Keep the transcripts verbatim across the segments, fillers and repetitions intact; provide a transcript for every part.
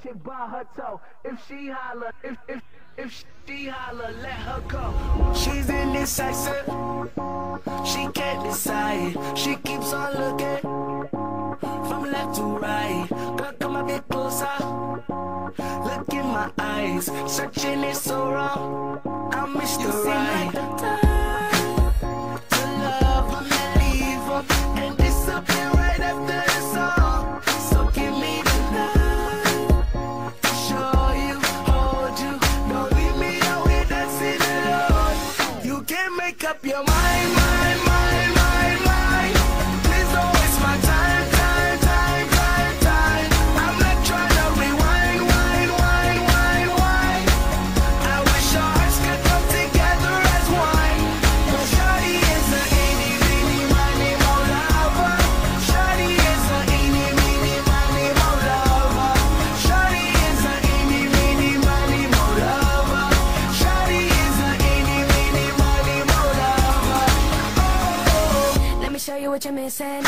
chick by her toe. If she holler, if if if she holler, let her go. She's indecisive, she can't decide. She keeps on looking from left to right. Girl, come a bit closer. Look in my eyes, searching is so wrong. I miss the right time to love them and leave them and disappear right after the song. So give me the love to show you, hold you. Don't leave me out here dancing alone. You can't make up your mind, mind, mind, mind, mind. Please don't waste my time, time, time, time, time. I'm not trying to rewind, wind, wind, wind, wind. I wish our hearts could come together as one. But Shawty is a eeny, meeny, miny, mo lover. Shawty is a eeny, meeny, miny, mo lover. Shawty is a eeny, meeny, miny, mo lover. Shawty is a eeny, meeny, miny, mo lover. Oh. Let me show you what you're missing.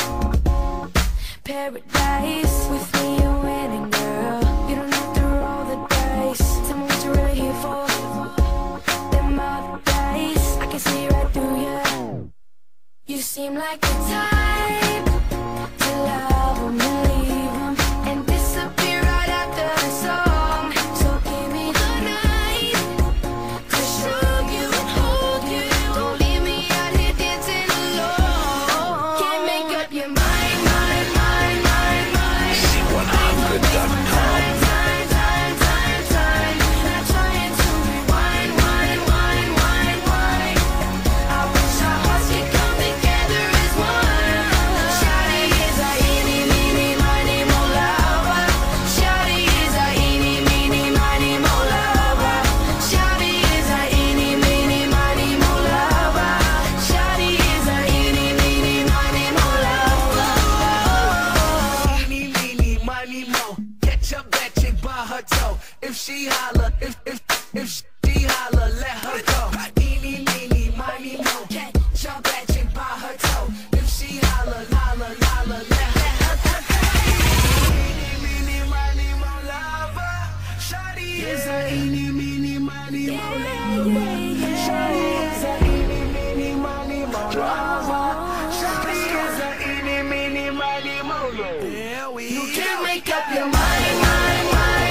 Paradise. With me you're winning, girl. You don't have to roll the dice. Tell me what you're really here for. Them other dice, I can see right through you. You seem like the type to love 'em and leave 'em and disappear right after the song. So give me the night to show you and hold you. Don't leave me out here dancing alone. Can't make up your mind, mind, mind, mind, mind. see one hundred dot com. Time, time, time, time, time. Not trying to rewind, wind, wind, wind, wind. I wish our hearts could come together as one. Shawty is a eeny, meeny, miny, mo lover. Shawty is a eeny, meeny, miny, mo lover. Shawty is a eeny, meeny, miny, mo lover. Shawty is a eeny, meeny, miny, mo lover. Eeny, meeny, miny, mo. Catch a bad chick by her toe. If she holler, if if if she holler, let her go. Eeny, meeny, miny, mo. Catch a bad chick by her toe. If she holler, holler, holler, let her go. Eeny, meeny, miny, mo lover. Shawty is a eeny, meeny, miny, mo lover. Shawty is a eeny, meeny, miny, mo lover. Shawty is a eeny, meeny, miny, mo lover. You can't make up your mind.